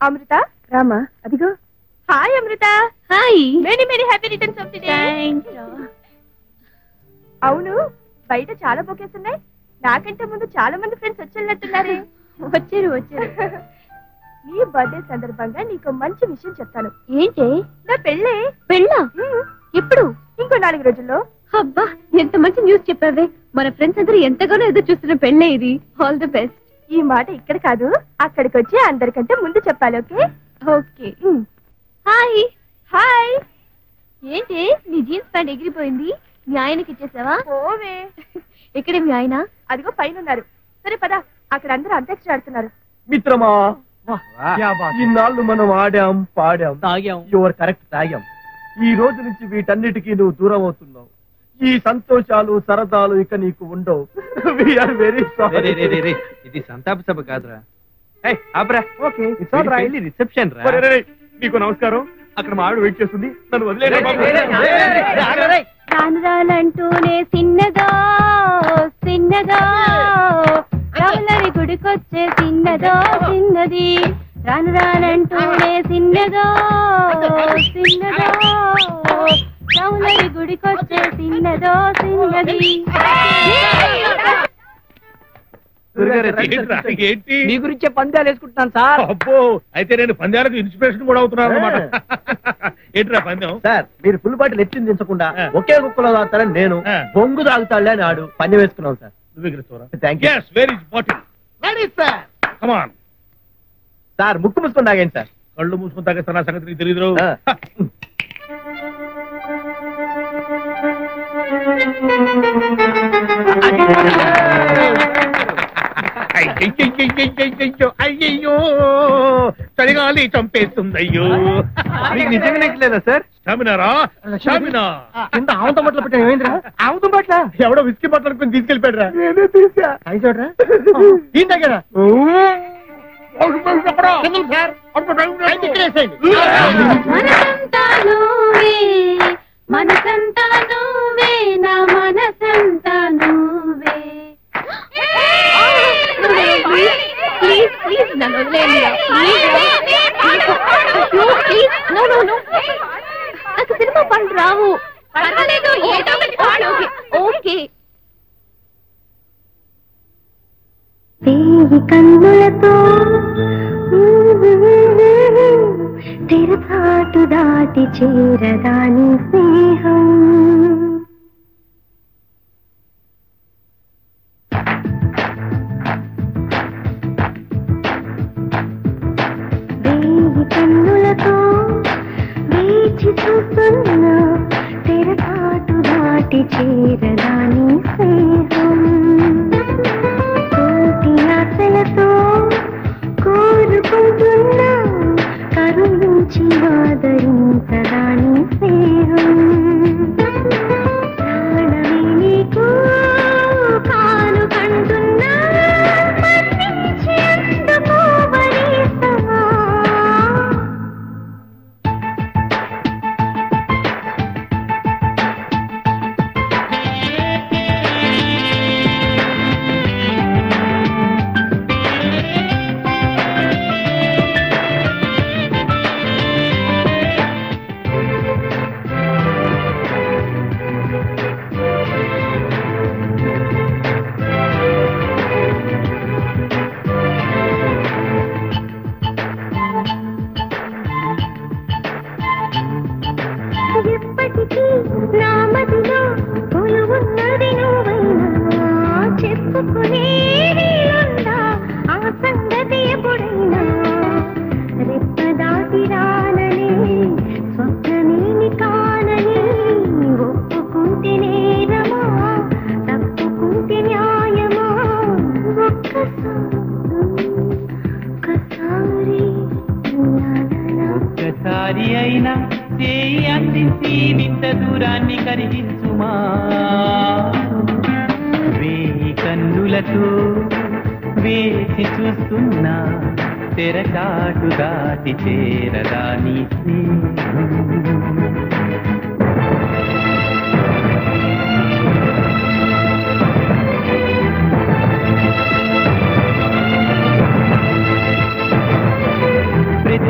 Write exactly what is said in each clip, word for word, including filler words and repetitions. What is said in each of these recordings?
అమృత రామా అదిగో. Hi Amrutha. Hi. Many many happy returns of the day. అవును, బయట చాలా బొకేస్ ఉన్నాయి. నాకంటే ముందు చాలా మంది ఫ్రెండ్స్ వచ్చేళ్ళట్టున్నారే. వచ్చారు వచ్చారు. నీ బర్త్డే సందర్భంగా నీకు మంచి విషయం చెప్తాను. ఏంటి? నా పెళ్ళే. పెళ్ళా? ఎప్పుడు? ఇంకో నాలుగు రోజుల్లో. అబ్బా, ఎంత మంచి న్యూస్ చెప్పావే. మన ఫ్రెండ్స్ అందరూ ఎంతగానో ఎదురు చూస్తున్న పెళ్ళే ఇది. All the best. ఈ మాట ఇక్కడ కాదు, అక్కడికి వచ్చి అందరికంటే ముందు చెప్పాలి. ఓకే? ఓకే. హాయ్. హాయ్. ఏంటి నీ జీన్స్ ప్యాంట్ ఎగిరిపోయింది? మీ ఆయనకి ఇచ్చేసావా? ఓవే. ఎక్కడే మీ ఆయన? అదిగో పైన ఉన్నారు. సరే పద, అక్కడ అందరూ అంత్యాక్షరి ఆడుతున్నారు. మిత్రమా, ఇన్నాళ్ళు మనం ఆడాం, పాడాం, తాగాం. Your correct, తాగాం. ఈ రోజు నుంచి వీటన్నిటికీ నువ్వు దూరం అవుతున్నావు. ఈ సంతోషాలు సరదాలు ఇక నీకు ఉండవు. Very sorry. ఇది సంతాప సభ కాదురా. రిసెప్షన్ రా. నీకు నమస్కారం. అక్కడ మా ఆవిడ వెయిట్ చేస్తుంది, నన్ను వదిలేదు. రానురాలంటూనే సిన్నదో సిన్నదో రాములరి గుడికొచ్చే సిన్నదో సిన్నది. రాను రానంటూనే సిన్నదో సిన్నదో రాములరి గుడికొచ్చే సిన్నదో సిన్నది. మీ గురించే పందాలు వేసుకుంటున్నాను సార్. అబ్బో, అయితే నేను పందాలకు ఇన్స్పిరేషన్ కూడా అవుతున్నాను అన్నమాట. ఏంట్రా పందెం? సార్, మీరు ఫుల్ బాటిల్ ఎత్తిని దించకుండా ఒకే కుక్కలో తాగుతారని నేను, బొంగు తాగుతాడులే అని ఆడు పందెం వేసుకున్నాం సార్. సార్, ముక్కు మూసుకొని తాగండి సార్. కళ్ళు మూసుకొని తాగేస్తా, నా సంగతి నీకు తెలియదు. అయ్యయ్యో, చలిగాలి చంపేస్తుందయ్యో. మీకు నిజంగా లేదా సార్? స్టామినారా? స్టామినా. కింద ఆవుతం బట్టలు పెట్టాను. ఏమైందిరా? ఆవుతం బట్ల ఎవడో విస్కీ బట్టలు అనుకుని తీసుకెళ్ళిపోయాడు రా. నేనే తీసా. అయి చూడరా, ఏం దగ్గర మనసంతా నువ్వే, నా మనసంతా నువ్వే. ప్లీజ్ ప్లీజ్ నన్ను వదిలేయండి. నాకు సినిమా పనులు రావు. ఓకే. వేయి కన్నులతో తెరచాటు దాటి చేరదాని స్నేహం. వేయి కన్నులతో వేచి చూస్తున్నా తెరచాటు దాటి చేరదాని స్నేహం. కోటి ఆశలతో కోరుకుంటున్నా కరుణించి ఆదరించదాని స్నేహం. ప్రాణమే నీకు కాను కంటున్నా మన్నించి అందుకోవనేస్తమా. ఎప్పటికీ నా మదిలో కొలువున్నది నువ్వైనా, చెప్పుకునేది ఉందా ఆ సంగతి ఎప్పుడైనా. రెప్ప దాటి రానని స్వప్నమేమి కానని ఒప్పుకుంటే నేరమా, తప్పుకుంటే న్యాయమా. ఒక్కసారి ఒక్కసారి అయినా చేయి అందించి నింత దూరాన్ని కరిగించుమా. వేయి కన్నులతో వేచి చూస్తున్నా తెరచాటు దాటి చేరదాని స్నేహం.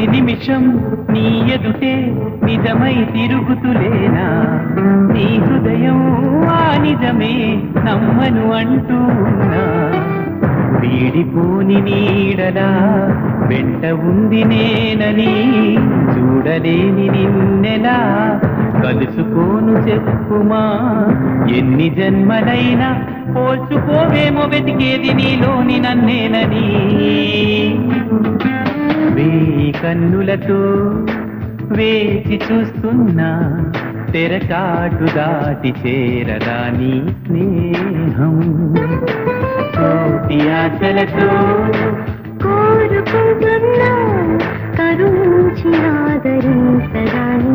ప్రతి నిమిషం నీ ఎదుటే నిజమై తిరుగుతులేనా నీ హృదయం ఆ నిజమే నమ్మను అంటూ ఉన్నా వీడిపోని నీడలా వెంట ఉంది నేనని చూడలేని నిన్నెలా కలుసుకోను చెప్పుమా ఎన్ని జన్మలైనా పోల్చుకోవేమో వెతికేది నీలోని నన్నేనని వేయి కన్నులతో వేచి చూస్తున్నా తెరచాటు దాటి చేరదా నీ స్నేహం కోటి ఆశలతో కోరుకుంటున్నా కరుణించి ఆదరించదా నీ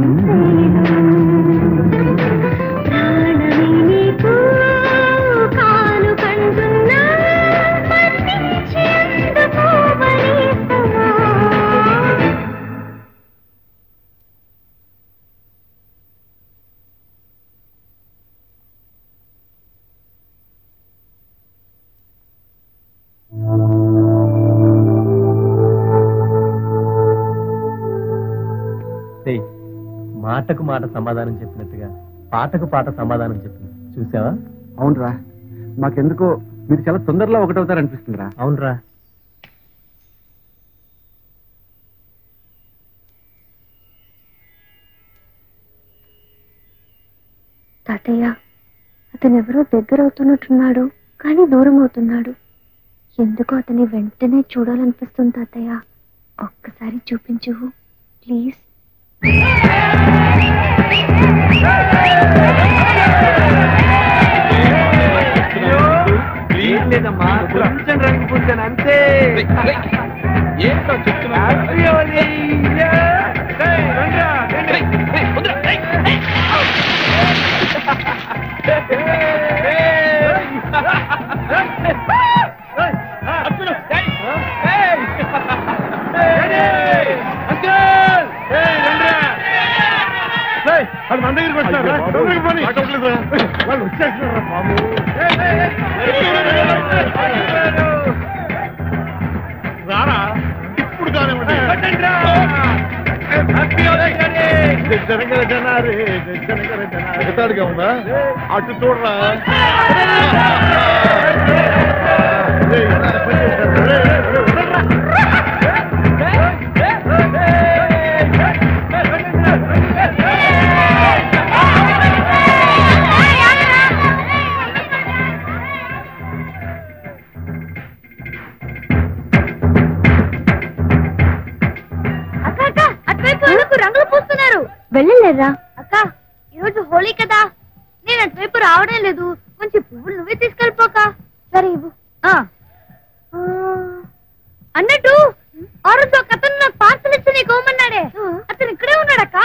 ప్రాణమే నీకు కాను కంటున్నా మన్నించి అందుకోవలేసమా మాటకు మాట సమాధానం చెప్పినట్టుగా పాటకు పాట సమాధానం చెప్పింది చూసావా? అవునరా, మాకెందుకో మీరు చాలా తొందరలో ఒకటవుతారనిపిస్తుందిరా. అవునరా. తాతయ్య, అతను ఎవరో దగ్గర అవుతున్నట్టున్నాడు, కానీ దూరం అవుతున్నాడు. ఎందుకో అతని వెంటనే చూడాలనిపిస్తుంది తాతయ్య. ఒక్కసారి చూపించు ప్లీజ్. లేదమ్మా, కొంచెం రంగు పూసాను అంతే. ఏంటో చెప్తున్నా అది మన దగ్గరికి వస్తారా? వాళ్ళు వచ్చేస్తున్నారా బాబు? రారా ఇప్పుడు కానివ్వండి. జనారే ఉందా? అటు చూడరా. రంగులు పూస్తున్నారు. వెళ్ళలేరా అక్క? ఈరోజు హోలీ కదా, నేను అటువైపు రావడం లేదు. కొంచెం పువ్వులు నువ్వే తీసుకెళ్ళిపోక. సరే ఇవ్వు. అన్నట్టు ఆ రోజు ఒక అతను నాకు పార్సల్ ఇచ్చి నీకు ఇవ్వమన్నాడే, అతను ఇక్కడే ఉన్నాడక్క.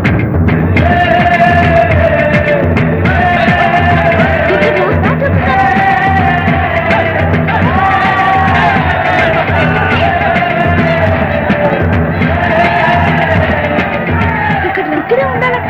ఇక్కడే ఉండాలక్క.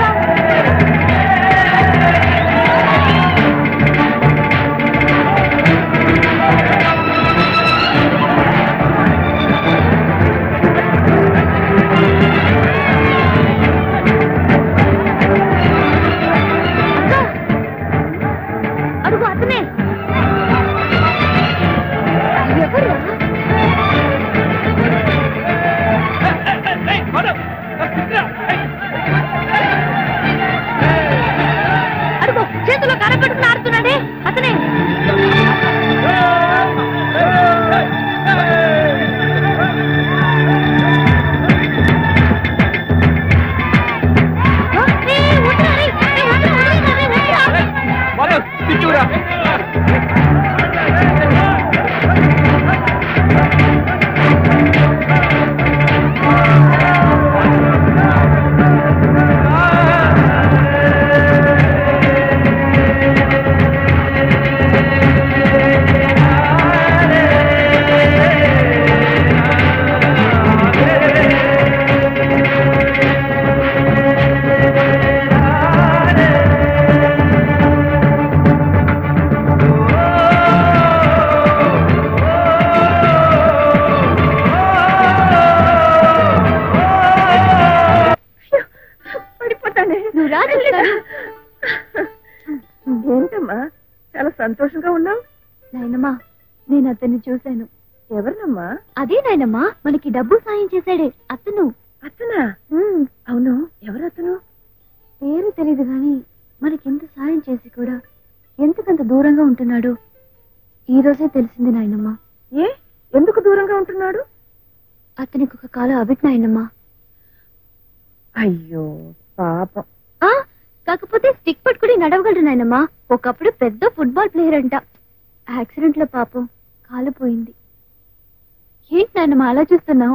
నేను అతన్ని చూశాను. ఎవరినమ్మా? అదే నాయనమ్మా, మనకి డబ్బు సాయం చేశాడే అతను. అతనా? అవును, ఎవరు అతను? పేరు తెలీదు గాని మనకెంత సాయం చేసి కూడా ఎందుకంత దూరంగా ఉంటున్నాడు ఈ రోజే తెలిసింది నాయనమ్మా. ఏ ఎందుకు దూరంగా ఉంటున్నాడు? అతనికి ఒక కాలం అబిట్ నాయనమ్మా. అయ్యో పాపం. ఆ కాకపోతే స్టిక్ పట్టుకుని నడవగలడు నాయనమ్మా. ఒకప్పుడు పెద్ద ఫుట్బాల్ ప్లేయర్ అంట. యాక్సిడెంట్ లో పాపం కాలు పోయింది. ఏంటి నాయనమ్మా అలా చూస్తున్నావు?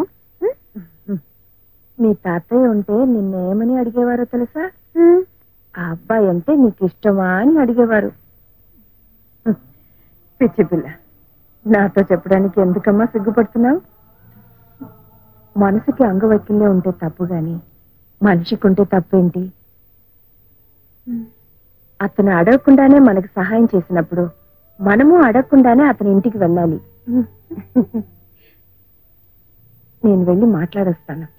మీ తాతయ్య ఉంటే నిన్నేమని అడిగేవారో తెలుసా? ఆ అబ్బాయి అంటే నీకు ఇష్టమా అని అడిగేవారు. పిచ్చి పిల్ల, నాతో చెప్పడానికి ఎందుకమ్మా సిగ్గుపడుతున్నావు? మనసుకి అంగవైకల్యం ఉంటే తప్పు గాని మనిషికి ఉంటే తప్పేంటి? అతను అడగకుండానే మనకు సహాయం చేసినప్పుడు మనము అడగకుండానే అతని ఇంటికి వెళ్ళాలి. నేను వెళ్ళి మాట్లాడొస్తాను.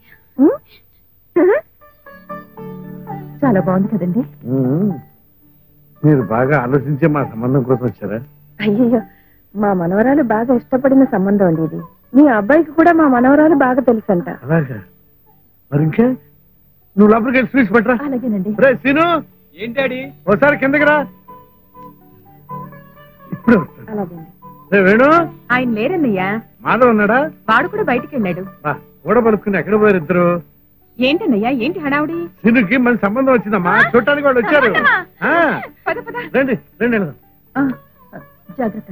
చాలా బాగుంది కదండి. మీరు బాగా ఆలోచించే మా సంబంధం కోసం వచ్చారా? అయ్యో, మా మనవరాలు బాగా ఇష్టపడిన సంబంధం అండి ఇది. మీ అబ్బాయికి కూడా మా మనవరాలు బాగా తెలుసంట. అలాగా? మరి ఇంకే నువ్వు లోపలికి వెళ్ళి స్వీట్స్ పట్టరా. అలాగేనండి. రే సీను, ఏంటాడి ఒకసారి కిందకి రా. ఇప్పుడు అలాగేండి. రే వేణు, ఆయన లేరన్నయ్యా. మాధవ్ ఉన్నాడా? వాడు కూడా బయటికి వెళ్ళాడు. కూడా పలుకుని ఎక్కడ పోయారు ఇద్దరు? ఏంటన్నయ్యా, ఏంటి హడావుడి? సీనుకి మన సంబంధం వచ్చిందమ్మా, చూడటానికి వాళ్ళు వచ్చారు. ఆ, రండి రండి వెళ్దాం. జాగ్రత్త.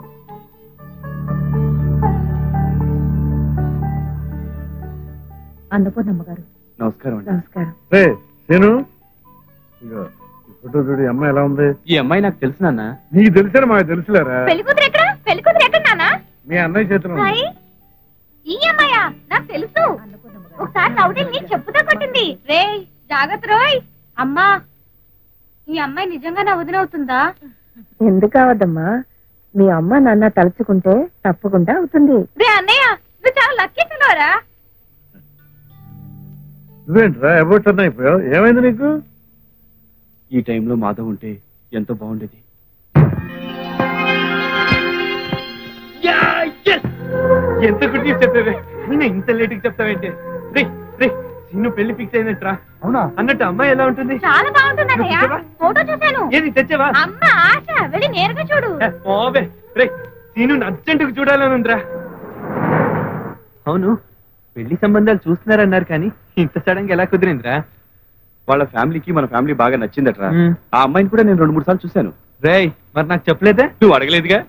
అన్నపూర్ణమ్మ గారు నమస్కారం అండి. నమస్కారం. రే సీను, ఇగో ఈ ఫోటో చూడు. ఈ అమ్మాయి ఎలా ఉంది? ఈ అమ్మాయి నాకు తెలుసు నాన్న. నీకు తెలిసారా? మాకు తెలుసులేరా? పెళ్లి కూతురు ఎక్కడ? పెళ్లి కూతురు ఎక్కడ నాన్న? మీ అన్నయ్య చేతిలో ఉంది. హాయ్, ఈ అమ్మాయా? నాకు తెలుసు. ఒకసారి రౌడీని నీ చెప్పుతో కొట్టింది. రే జాగ్రత్త రోయ్. అమ్మా, ఈ అమ్మాయి నిజంగా నా వదినవుతుందా? ఎందుకు అవద్దమ్మా, మీ అమ్మ నాన్న తలుచుకుంటే తప్పకుండా అవుతుంది. రే అన్నయ్య, నువ్వు చాలా లక్కీ పిల్లవరా. నువ్వేంట్రా అబౌట్ అన్న అయిపోయావు? ఏమైంది నీకు? ఈ టైంలో మాధవ్ ఉంటే ఎంతో బాగుండేది. ఎంత గుడ్డి చెప్పేవే, నేను ఇంత లేట్ కి చెప్తావేంటి? రే రే సీను పెళ్లి ఫిక్స్ అయినట్రా. అవునా? అన్నట్టు అమ్మాయి ఎలా ఉంటుంది? చాలా బాగుంటుంది అన్నయ్య. ఫోటో చూశాను. ఏది తెచ్చావా? అమ్మ ఆశ, వెళ్ళి నేరుగా చూడు. ఓవే రే సీను అర్జెంటుకు చూడాలనుందిరా. అవును, పెళ్లి సంబంధాలు చూస్తున్నారన్నారు కానీ ఇంత సడన్ గా ఎలా కుదిరిందిరా? వాళ్ళ ఫ్యామిలీకి మన ఫ్యామిలీ బాగా నచ్చిందట్రా. మ్మ్. ఆ అమ్మాయిని కూడా నేను రెండు మూడు సార్లు చూశాను. రేయ్ మరి నాకు చెప్పలేదే? నువ్వు అడగలేదుగా.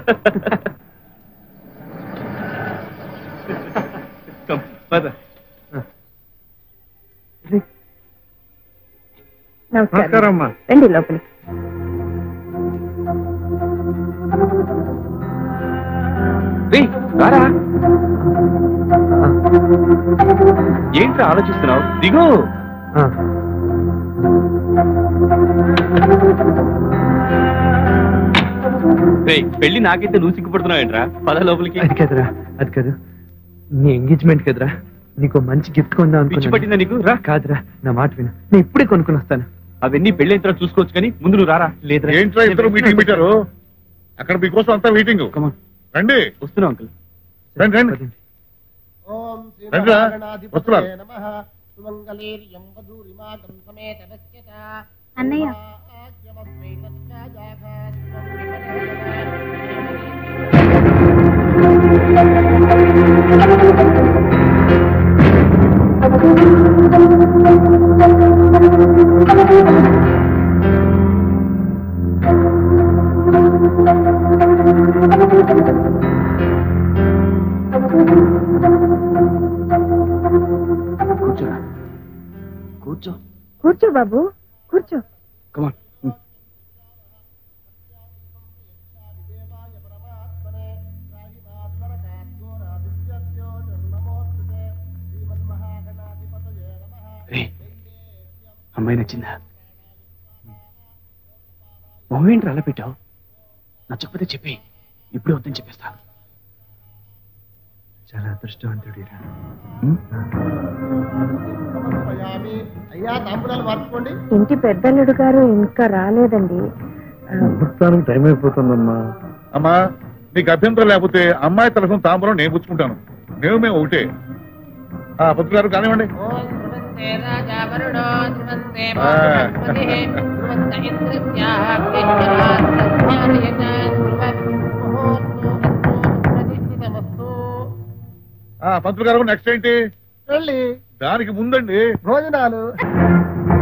Come, పద. రే, నమస్కారం అమ్మా. రండి లోపలికి. రేయ్, రారా. ఏంట్రా ఆలోచిస్తున్నావు? దిగు. ఆ. రేయ్, పెళ్లి నాకైతే నువ్వు సిగ్గుపడుతున్నావు ఏంట్రా? పద లోపలికి. అది కదరా, అది కాదు, నీ ఎంగేజ్మెంట్ కదరా, నీకు మంచి గిఫ్ట్ కొందాం పిచ్చి అనుకున్నాను. పట్టిందా నీకు? రా. కాదురా, నా మాట విను, నేను ఇప్పుడే కొనుక్కుని వస్తాను. అవన్నీ పెళ్లి అయిన తర్వాత చూసుకోవచ్చు కానీ ముందు నువ్వు రారా. లేదురా. ఏంట్రా ఇద్దరు మీటింగ్ పెట్టారు? అక్కడ మీకోసం అంతా మీటింగ్. కమాన్, రండి వస్తున్నావు అంకుల్. రండి రండి పదండి. రండిరా, వస్తున్నారు. అన్నయ్య, కూర్చోరా, కూర్చో. కూర్చో బాబు, కూర్చో. కమాన్. రే, అమ్మాయి నచ్చిందా? మొహం ఏంటి అలా పెట్టావు? నచ్చకపోతే చెప్పి, ఇప్పుడే వద్దని చెప్పేస్తా. చాలా అదృష్టవంతుడి. ఇంటి పెద్దల్లుడు గారు ఇంకా రాలేదండి. ఆ, ముహూర్తానికి టైం అయిపోతుందమ్మా. అమ్మా నీకు అభ్యంతరం లేకపోతే అమ్మాయి తరఫున తాంబూలం నేను పుచ్చుకుంటాను. మేము మేము ఒకటే. పంతులు గారు కానివ్వండి. పంతులు గారు నెక్స్ట్ ఏంటి? దానికి ముందండి భోజనాలు.